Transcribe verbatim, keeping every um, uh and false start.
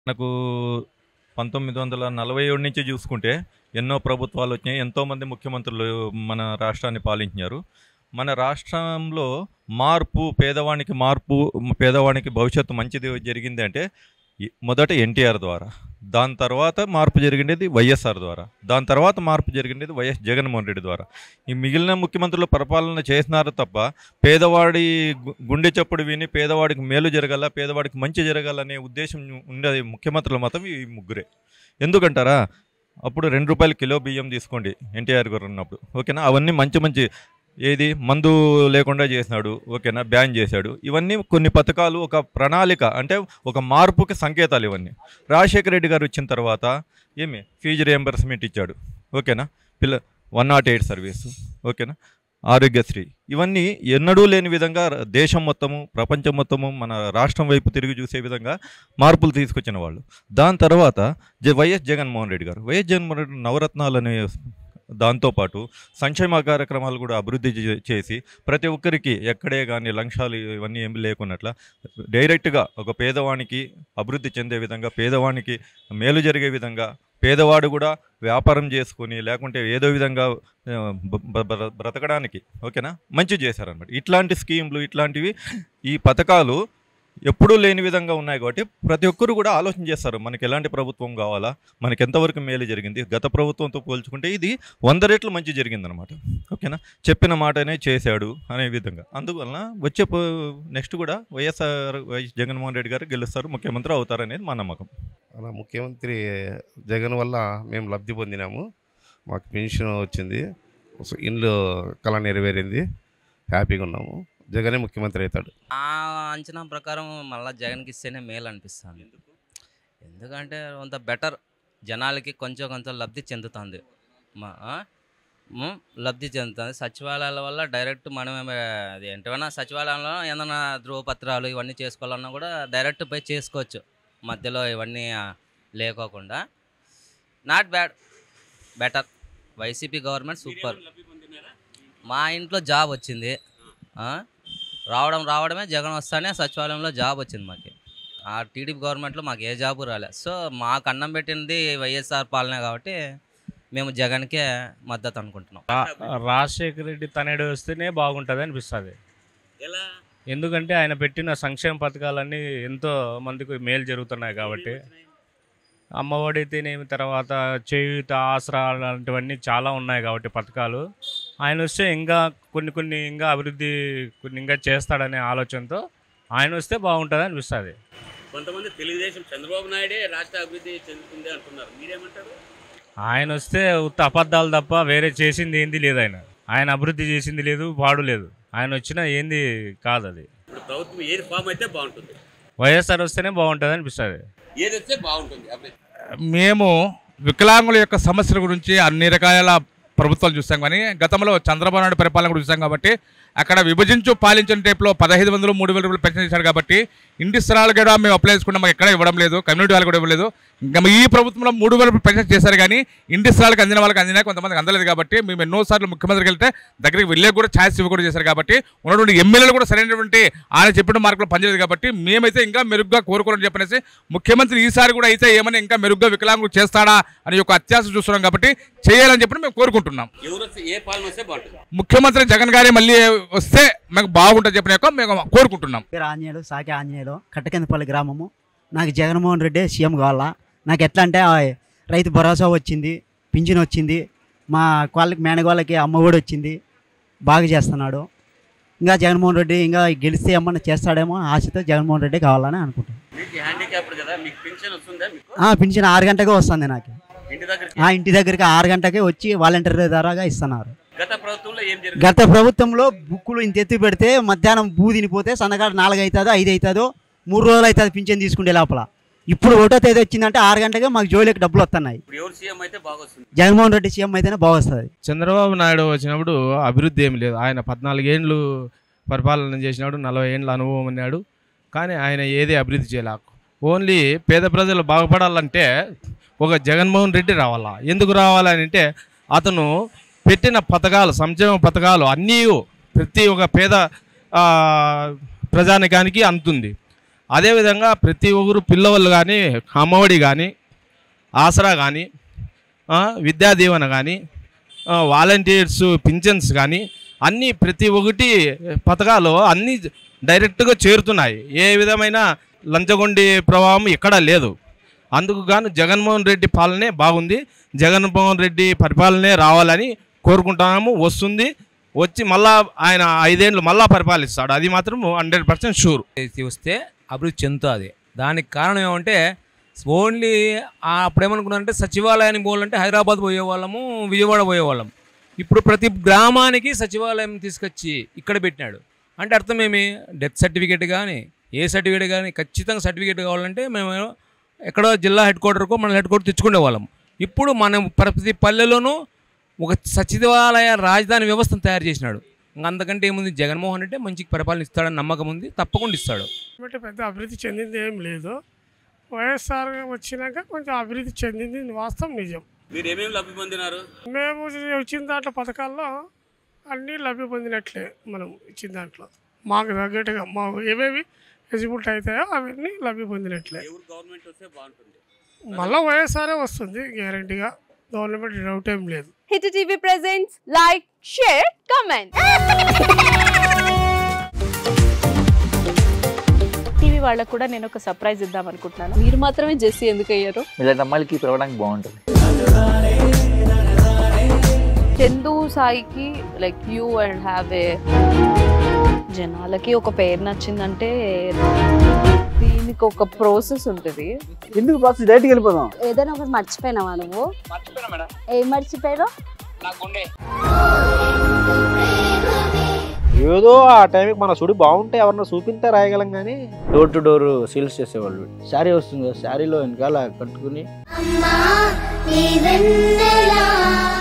మనకు పంతొమ్మిది వందల నలభై ఏడు నుంచి చూసుకుంటే ఎన్నో ప్రభుత్వాలు వచ్చినాయి, ఎంతోమంది ముఖ్యమంత్రులు మన రాష్ట్రాన్ని పాలించారు. మన రాష్ట్రంలో మార్పు, పేదవానికి మార్పు, పేదవానికి భవిష్యత్తు మంచిది జరిగింది అంటే ఈ- మొదట ఎన్టీఆర్ ద్వారా, దాని తర్వాత మార్పు జరిగినది వైఎస్ఆర్ ద్వారా, దాని తర్వాత మార్పు జరిగినది వైఎస్ జగన్మోహన్ రెడ్డి ద్వారా. ఈ మిగిలిన ముఖ్యమంత్రులు పరిపాలన చేసినారు తప్ప పేదవాడి గు- గుండె చప్పుడు విని పేదవాడికి మేలు జరగాల, పేదవాడికి మంచి జరగాలనే ఉద్దేశం ఉండేది ముఖ్యమంత్రులు మాత్రం ఈ ముగ్గురే. ఎందుకంటారా? అప్పుడు రెండు రూపాయలు కిలో బియ్యం తీసుకోండి ఎన్టీఆర్ గారు ఉన్నప్పుడు, ఓకేనా. అవన్నీ మంచి మంచి ఏది మందు లేకుండా చేసినాడు, ఓకేనా, బ్యాన్ చేశాడు. ఇవన్నీ కొన్ని పథకాలు, ఒక ప్రణాళిక, అంటే ఒక మార్పుకి సంకేతాలు ఇవన్నీ. రాజశేఖర రెడ్డి గారు వచ్చిన తర్వాత ఏమి ఫీజు రియంబర్స్మెంట్ ఇచ్చాడు, ఓకేనా, పిల్ల వన్ నాట్ ఎయిట్ సర్వీసు, ఓకేనా, ఆరోగ్యశ్రీ. ఇవన్నీ ఎన్నడూ లేని విధంగా దేశం మొత్తము, ప్రపంచం మొత్తము మన రాష్ట్రం వైపు తిరిగి చూసే విధంగా మార్పులు తీసుకొచ్చిన వాళ్ళు. దాని తర్వాత జ వైఎస్ జగన్మోహన్ రెడ్డి గారు, వైఎస్ జగన్మోహన్ రెడ్డి నవరత్నాలు అనే దాంతోపాటు సంక్షేమ కార్యక్రమాలు కూడా అభివృద్ధి చే- చేసి ప్రతి ఒక్కరికి ఎక్కడే కానీ లంచాలు ఇవన్నీ ఏమి లేకున్నట్ల డైరెక్ట్గా ఒక పేదవానికి అభివృద్ధి చెందే విధంగా, పేదవానికి మేలు జరిగే విధంగా, పేదవాడు కూడా వ్యాపారం చేసుకొని లేకుంటే ఏదో విధంగా ఆ, బ- బ- బ్ర- బ్రతకడానికి, ఓకేనా, మంచి చేశారనమాట. ఇట్లాంటి స్కీమ్లు, ఇట్లాంటివి, ఈ పథకాలు ఎప్పుడూ లేని విధంగా ఉన్నాయి కాబట్టి ప్రతి ఒక్కరు కూడా ఆలోచన చేస్తారు, మనకి ఎలాంటి ప్రభుత్వం కావాలా, మనకి ఎంతవరకు మేలు జరిగింది. గత ప్రభుత్వంతో పోల్చుకుంటే ఇది వంద రెట్లు మంచి జరిగిందనమాట, ఓకేనా. చెప్పిన మాటనే చేశాడు అనే విధంగా. అందువలన వచ్చే నెక్స్ట్ కూడా వైఎస్ఆర్ వైఎస్ జగన్మోహన్ రెడ్డి గారు గెలుస్తారు, ముఖ్యమంత్రి అవుతారు అనేది మా నమ్మకం. అలా ముఖ్యమంత్రి జగన్ వల్ల మేము లబ్ధి పొందినాము. మాకు పెన్షన్ వచ్చింది, ఇండ్లు కళ నెరవేరింది, హ్యాపీగా ఉన్నాము. జగనే ముఖ్యమంత్రి అవుతాడు. ఆ అంచనా ప్రకారం మళ్ళీ జగన్కి ఇస్తేనే మేలు అనిపిస్తుంది. ఎందుకంటే కొంత బెటర్, జనాలకి కొంచెం కొంచెం లబ్ధి చెందుతుంది. మా ఆ? ఉమ్, లబ్ధి చెందుతుంది. సచివాలయాల వల్ల డైరెక్ట్ మనమే అది ఏంటైనా సచివాలయంలో ఏదైనా ధృవపత్రాలు ఇవన్నీ చేసుకోవాలన్నా కూడా డైరెక్ట్ పోయి చేసుకోవచ్చు, మధ్యలో ఇవన్నీ ఆ, లేకోకుండా. Not bad, better. YCP government super. మా ఇంట్లో జాబ్ వచ్చింది, ఆ? రావడం రావడమే జగన్ వస్తానే సచివాలయంలో జాబ్ వచ్చింది మాకు. ఆ టీడీపీ గవర్నమెంట్లో మాకు ఏ జాబు రాలే. సో మాకు అన్నం పెట్టింది వైఎస్ఆర్ పాలనే కాబట్టి మేము జగన్కే మద్దతు అనుకుంటున్నాం. రా- రాజశేఖర రెడ్డి తనయుడు వస్తేనే బాగుంటుంది అనిపిస్తుంది. ఎందుకంటే ఆయన పెట్టిన సంక్షేమ పథకాలన్నీ ఎంతో మందికి మేలు జరుగుతున్నాయి కాబట్టి. అమ్మఒడి అయితేనేమి, తర్వాత చేయూత, ఆసరా అలాంటివన్నీ చాలా ఉన్నాయి కాబట్టి పథకాలు. ఆయన వస్తే ఇంకా కొన్ని కొన్ని ఇంకా అభివృద్ధి కొన్ని ఇంకా చేస్తాడనే ఆలోచనతో ఆయన వస్తే బాగుంటుంది అనిపిస్తుంది. కొంతమంది తెలుగుదేశం చంద్రబాబు నాయుడే రాష్ట్ర అభివృద్ధి చెందుతుంది అంటున్నారు, మీరేమంటారు? ఆయన వస్తే ఉత్త అబద్ధాలు తప్ప వేరే చేసింది ఏంది లేదు. ఆయన ఆయన అభివృద్ధి చేసింది లేదు, పాడు లేదు. ఆయన వచ్చినా ఏంది కాదు. అది ఇప్పుడు ప్రభుత్వం ఏది ఫామ్ అయితే బాగుంటుంది, వైఎస్ఆర్ వస్తేనే బాగుంటుంది అనిపిస్తుంది. ఏది వస్తే బాగుంటుంది అభివృద్ధి. మేము వికలాంగుల యొక్క సమస్యల గురించి అన్ని రకాల ప్రభుత్వాలు చూస్తాం, కానీ గతంలో చంద్రబాబు నాయుడు పరిపాలన కూడా చూసాం కాబట్టి అక్కడ విభజించు పాలించిన టైప్లో పదహైదు వందలు మూడు వేల రూపాయలు పెన్షన్ ఇచ్చాడు కాబట్టి ఇంటి స్థలాలు కూడా మేము అప్లై చేసుకుంటాం, మాకు ఎక్కడ ఇవ్వడం లేదు, కమ్యూనిటీ వాళ్ళు కూడా ఇవ్వలేదు. ఇంకా ఈ ప్రభుత్వంలో మూడు వేల రూపాయలు పెన్షన్ చేశారు, కానీ ఇంటి స్థలాలకు అందిన వాళ్ళకి అందినా కొంతమందికి అందలేదు. కాబట్టి మేము ఎన్నోసార్లు ముఖ్యమంత్రికి వెళ్తే దగ్గరికి వెళ్ళే కూడా ఛాయిస్ ఇవ్వ కూడా చేశారు. కాబట్టి ఉన్నటువంటి ఎమ్మెల్యేలు కూడా సరైనటువంటి ఆయన చెప్పిన మార్కులు పనిచేయలేదు. కాబట్టి మేమైతే ఇంకా మెరుగ్గా కోరుకోవాలని చెప్పనేసి ముఖ్యమంత్రి ఈసారి కూడా అయితే ఏమైనా ఇంకా మెరుగ్గా వికలాంగులు చేస్తాడా అని ఒక అత్యాశ చూస్తున్నాం. కాబట్టి చేయాలని చెప్పి మేము కోరుకుంటున్నాం. ఎవరు వస్తే ఏ పాలన వస్తే బాగుంటుంది? ముఖ్యమంత్రి జగన్ గారి మళ్ళీ వస్తే మాకు బాగుంటుంది చెప్పిన యొక్క మేము కోరుకుంటున్నాం. పేరు ఆంజనేయులు, సాకి ఆంజనేయులు, కట్టకిందపల్లి గ్రామము. నాకు జగన్మోహన్ రెడ్డి సీఎం కావాలా. నాకు ఎట్లా అంటే ఆ రైతు భరోసా వచ్చింది, పింఛన్ వచ్చింది, మా వాళ్ళకి మేనగోళ్ళకి అమ్మఒడి వచ్చింది, బాగా చేస్తున్నాడు. ఇంకా జగన్మోహన్ రెడ్డి ఇంకా గెలిస్తే ఏమన్నా చేస్తాడేమో ఆశతో జగన్మోహన్ రెడ్డి కావాలని అనుకుంటున్నాను. మీకు హ్యాండిక్యాప్డ్ కదా, మీకు పెన్షన్ వస్తుందా? మీకు ఆ పింఛన్ ఆరు గంటకే వస్తుంది నాకు. ఇంటి దగ్గర ఆ ఇంటి దగ్గరికి ఆరు గంటకే వచ్చి వాలంటీర్ ద్వారాగా ఇస్తున్నారు. గత ప్రభుత్వంలో ఏం జరిగింది? గత ప్రభుత్వంలో బుక్కులు ఇంత ఎత్తి పెడితే మధ్యాహ్నం బూదినిపోతే సన్నగాడు నాలుగు అవుతుందో ఐదు అవుతుందో మూడు రోజులు అవుతుంది పింఛన్ తీసుకుంటే లోపల. ఇప్పుడు ఒకటో తేదీ వచ్చిందంటే ఆరు గంటకే మాకు జోలికి డబ్బులు వస్తున్నాయి. ఇప్పుడు ఎవరు సీఎం అయితే బాగా వస్తుంది? జగన్మోహన్ రెడ్డి సీఎం అయితేనే బాగొస్తుంది. చంద్రబాబు నాయుడు వచ్చినప్పుడు అభివృద్ధి ఏమి లేదు. ఆయన పద్నాలుగేండ్లు పరిపాలన చేసినాడు, నలభై ఏండ్ల అనుభవం ఉన్నాడు, కానీ ఆయన ఏది అభివృద్ధి చేయలేక. ఓన్లీ పేద ప్రజలు బాగుపడాలంటే ఒక జగన్మోహన్ రెడ్డి రావాలా. ఎందుకు రావాలని అంటే అతను పెట్టిన పథకాలు, సంక్షేమ పథకాలు అన్నీ ప్రతి ఒక్క పేద ప్రజానికానికి అందుతుంది. అదేవిధంగా ప్రతి ఒక్కరు పిల్లవాళ్ళు కానీ అమ్మఒడి కానీ ఆసరా కానీ విద్యా దీవెన కానీ వాలంటీర్స్ పింఛన్స్ కానీ అన్నీ ప్రతి ఒక్కటి పథకాలు అన్నీ డైరెక్ట్గా చేరుతున్నాయి. ఏ విధమైన లంచగొండి ప్రభావం ఎక్కడా లేదు. అందుకు గాను జగన్మోహన్ రెడ్డి పాలనే బాగుంది. జగన్మోహన్ రెడ్డి పరిపాలనే రావాలని కోరుకుంటున్నాము. వస్తుంది, వచ్చి మళ్ళా ఆయన ఐదేళ్ళు మళ్ళా పరిపాలిస్తాడు, అది మాత్రం హండ్రెడ్ పర్సెంట్ షూర్. వస్తే అభివృద్ధి చెందుతుంది. దానికి కారణం ఏమంటే ఓన్లీ అప్పుడేమనుకున్నారంటే సచివాలయానికి పోవాలంటే హైదరాబాద్ పోయేవాళ్ళము, విజయవాడ పోయేవాళ్ళం. ఇప్పుడు ప్రతి గ్రామానికి సచివాలయం తీసుకొచ్చి ఇక్కడ పెట్టినాడు. అంటే అర్థం ఏమి, డెత్ సర్టిఫికేట్ కానీ ఏ సర్టిఫికేట్ కానీ ఖచ్చితంగా సర్టిఫికేట్ కావాలంటే మేము ఎక్కడో జిల్లా హెడ్ క్వార్టర్కో మన హెడ్ క్వార్టర్ తెచ్చుకునే వాళ్ళం. ఇప్పుడు మనం ప్రతి పల్లెలోనూ ఒక సచివాలయ రాజధాని వ్యవస్థను తయారు చేసినాడు. అంతకంటే ఏముంది, జగన్మోహన్ రెడ్డి మంచి పరిపాలన ఇస్తాడని నమ్మకం ఉంది, తప్పకుండా ఇస్తాడు. పెద్ద అభివృద్ధి చెందింది ఏం లేదు. వైఎస్ఆర్ వచ్చినాక కొంచెం అభివృద్ధి చెందింది, వాస్తవం నిజం. మీరు ఏమేమి లబ్ధి పొందినారు? మేము వచ్చిన దాంట్లో పథకాల్లో అన్నీ లబ్ధి పొందినట్లే. మనం ఇచ్చిన దాంట్లో మాకు తగ్గట్టుగా మాకు ఏవేవి ఎలిజిబుల్ అవుతాయో అవన్నీ లబ్ధి పొందినట్లే. గవర్నమెంట్ వస్తే బాగుంటుంది. మళ్ళీ వైఎస్ఆర్ వస్తుంది గ్యారంటీగా, గవర్నమెంట్ డౌట్ ఏం లేదు. Hit TV presents like, share, comment. TV వాళ్ళకు కూడా నేను ఒక సర్ప్రైజ్ ఇద్దాం అనుకుంటున్నాను. మీరు మాత్రమే జెస్సీ ఎందుకు అయ్యారు? ఇలాంటి అమ్మాయిలకి పిలవడానికి బాగుంటుంది. చందు సాయికి like you and have a జనాలకి ఒక పేరు నచ్చిందంటే దీనికి ఒక ప్రాసెస్ ఉంటుంది. ఎందుకు ప్రాసెస్ డైరెక్ట్గా వెళ్ళిపోదాం. ఏదైనా ఒకటి మర్చిపోయినావా నువ్వు? మర్చిపోయినా మేడం. ఏం మర్చిపోయావు? నా గుండె. ఏదో ఆ టైంకి మన సుడి బాగుంటే ఎవరన్నా చూపిస్తే రాయగలం కానీ డోర్ టు డోర్ సేల్స్ చేసేవాళ్ళు. శారీ వస్తుంది కదా, శారీలో వెనకాల కట్టుకుని